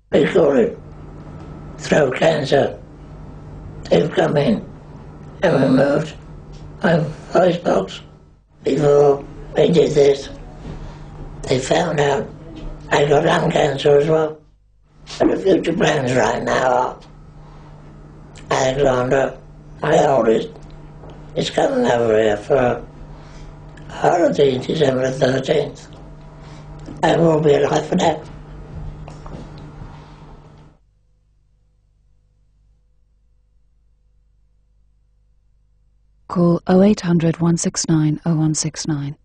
We call it throat cancer. They've come in and removed my voice box. Before we did this, they found out I got lung cancer as well. But the future plans right now are Alexander, my oldest, is coming over here for a holiday December 13th. I will be alive for that. Call 0800 169 0169.